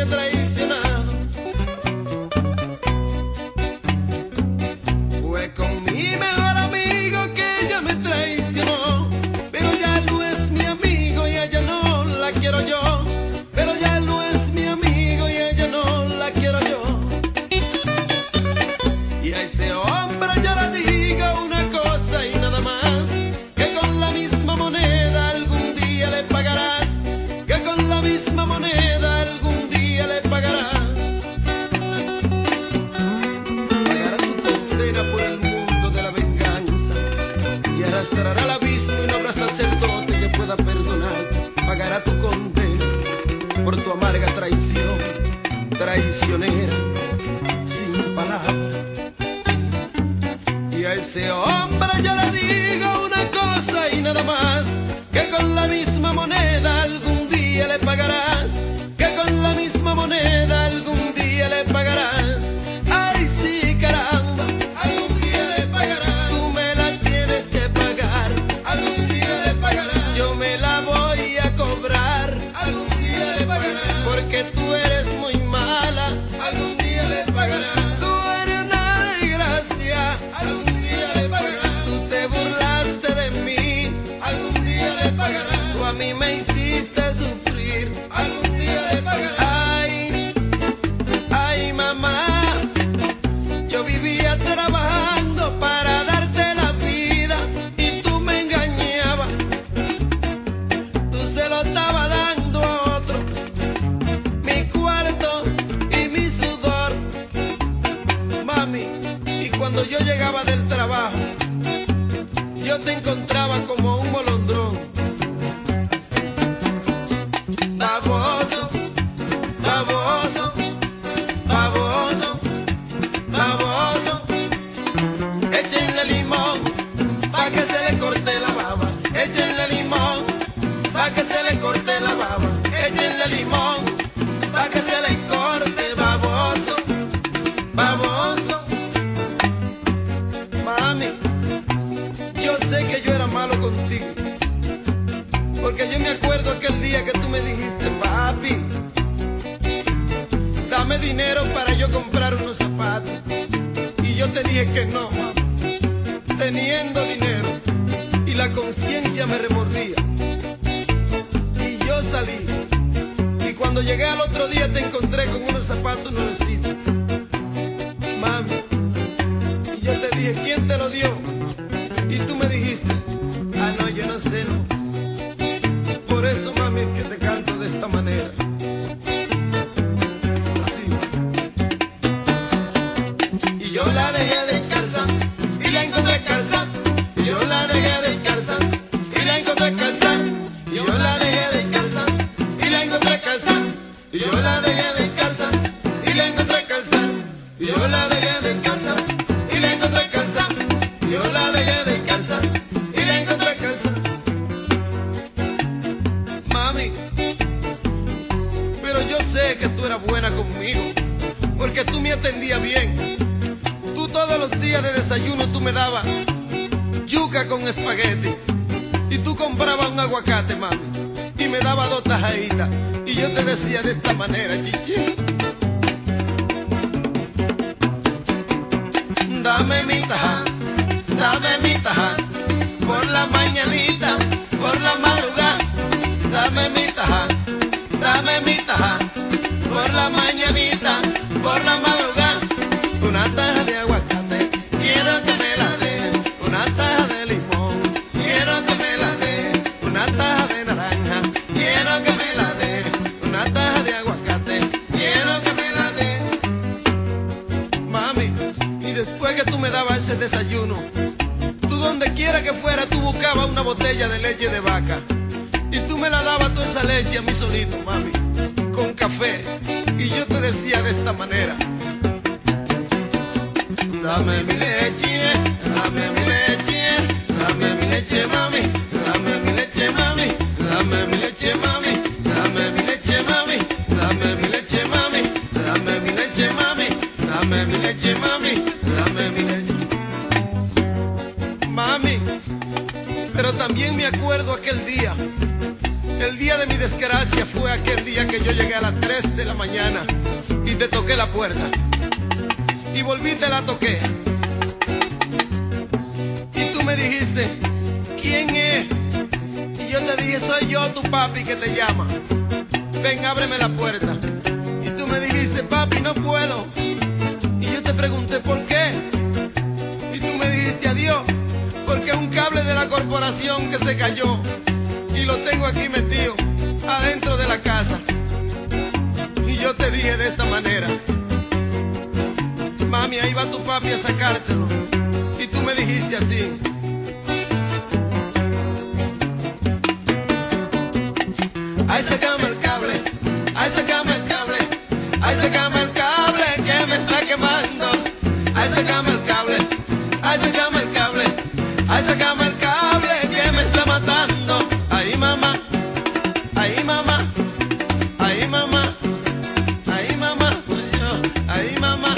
ha traicionado. Fue con mi mejor amigo que ella me traicionó, pero ya él no es mi amigo y ella no la quiero yo. Pero ya él no es mi amigo y ella no la quiero yo. Y a ese hombre yo le digo una cosa y nada más, que con la misma moneda algún día le pagarás, que con la misma moneda algún día le pagarás. Pagará tu condena por el mundo de la venganza, y arrastrará al abismo y no habrá sacerdote que pueda perdonarte. Pagará tu condena por tu amarga traición, traicionera, sin palabras. Y a ese hombre yo le digo una cosa y nada más, que con la misma moneda algún día le pagarás, que con la misma moneda algún día le pagarás. Ay sí, caramba, algún día le pagarás. Tú me la tienes que pagar, algún día le pagarás. Yo me la voy a cobrar, algún día le pagarás. Porque tú eres muy mala, algún día le pagarás. Tú eres una desgracia, algún día le pagarás. Tú te burlaste de mí, algún día le pagarás. Tú a mí me hiciste sufrir, algún día le pagarás. Ay, ay mamá, yo vivía trabajando para darte la vida y tú me engañabas. Tú se lo estabas dando a otro, mi cuarto y mi sudor, mami. Y cuando yo llegaba del trabajo, yo te encontraba como un molondrón. Baboso, baboso, baboso, baboso. Échenle limón pa' que se le corte la baba. Échenle limón pa' que se le corte la baba. Échenle limón pa' que se le corte, baboso, baboso. Mami, yo sé que yo era malo contigo, porque yo me acuerdo aquel día que tú me dijiste, papi, dame dinero para yo comprar unos zapatos. Y yo te dije que no, mami, teniendo dinero, y la conciencia me remordía. Y yo salí, y cuando llegué al otro día te encontré con unos zapatos nuevecitos, mami. Y yo te dije, ¿quién te lo dio? Y tú me dijiste, ah no, yo no sé, no. Por eso, mami, es que te canto de esta manera. Así. Y yo la dejé descalza y la encontré calza. Y yo la dejé descalza y la encontré calza. Y yo la dejé descalza y la encontré calza. Y yo la dejé descalza y la encontré calza. Y yo la dejé descalza y la encontré calza. Y yo la dejé descalza y la encontré calza. Mami, pero yo sé que tú eras buena conmigo, porque tú me atendías bien. Tú todos los días de desayuno tú me dabas yuca con espagueti, y tú comprabas un aguacate, mami, y me dabas 2 tajaditas, y yo te decía de esta manera, chichi. Dame mi taja, dame mi taja, por la mañanita, por la madrugada. Dame mi taja, dame mi taja, por la mañanita, por la madrugada. Una taja de aguacate, quiero que me la den. Una taja de limón, quiero que me la den. Una taja de naranja, quiero que me la den. Una taja de aguacate, quiero que me la den. Mami, y después que tú me dabas ese desayuno, tú donde quiera que fuera, tú buscabas una botella de leche de vaca, y tú me la dabas toda esa leche a mí solito, mami, con café. Y yo te decía de esta manera, dame mi leche, dame mi leche, dame mi leche, mami, dame mi leche, mami, dame mi leche, mami, dame mi leche, mami, dame mi leche, mami, dame mi leche, mami, dame mi leche, mami, dame mi leche. Mami, pero también me acuerdo aquel día El día de mi desgracia fue aquel día que yo llegué a las 3 de la mañana y te toqué la puerta. Y volví y te la toqué. Y tú me dijiste, ¿quién es? Y yo te dije, soy yo, tu papi, que te llama. Ven, ábreme la puerta. Y tú me dijiste, papi, no puedo. Y yo te pregunté, ¿por qué? Y tú me dijiste, adiós, porque es un cable de la corporación que se cayó. Y lo tengo aquí metido, adentro de la casa. Y yo te dije de esta manera, mami, ahí va tu papi a sacártelo. Y tú me dijiste así, ay, sácame el cable, ay, sácame el cable, ay, sácame el cable que me está quemando. Ay, sácame el cable, ay, sácame el cable, ay, sácame el cable que me está matando. Ay, mamá, ay, mamá, ay, mamá, ay, mamá, soy yo, ay, mamá.